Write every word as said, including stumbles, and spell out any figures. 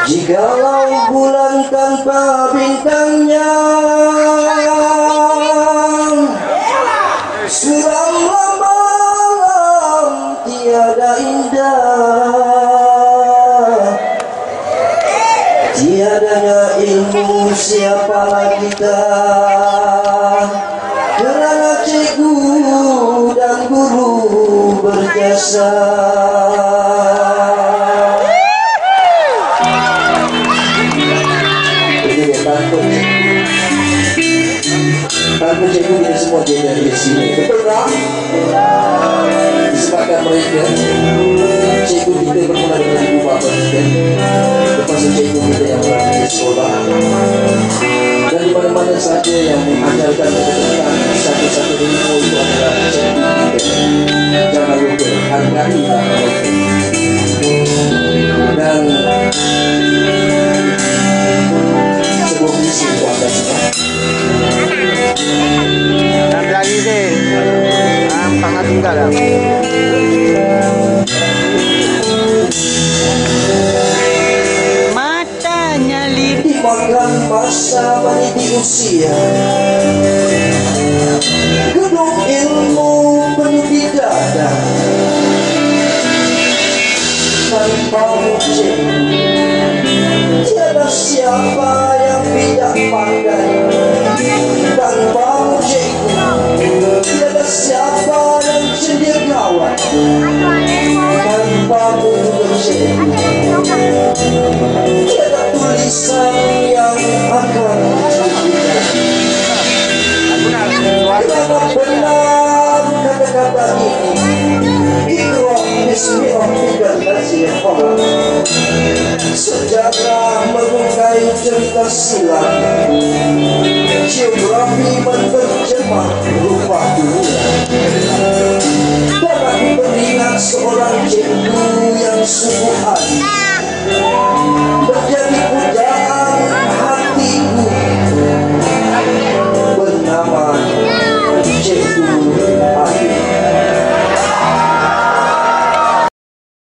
Jikalau bulan tanpa bintangnya suram malam tiada indah, tiadanya ilmu siapalah kita, kerana cikgu dan guru berjasa. Tanpa cikgu kita semua jadi dari sini, betul tak? Disebabkan mereka, cikgu kita bermula dengan ibu bapa kita, lepas cikgu kita yang berada di sekolah, dan di mana-mana saja yang mengajarkan tentang satu-satu ilmu itu adalah cikgu kita. Jangan lupa hargailah mereka. Dan sebuah misi itu akan semua. Dan lagi deh, sangat tinggal lah. Matanya lihat dimakan masa meniti usia, gedung ilmu penuh di dada, tanpa uji tiada siapa yang tidak pandai, tanpa uji tiada siapa yang cendekiawan, tanpa uji tiada tulisan yang akan kerana benar kata-kata ini. Iqra bismi rabbikal ladzi khalaq. Sejarah merungkai cerita silam, geografi menerjemah rupa dunia. Dan aku teringat seorang cikgu yang sungguh adil,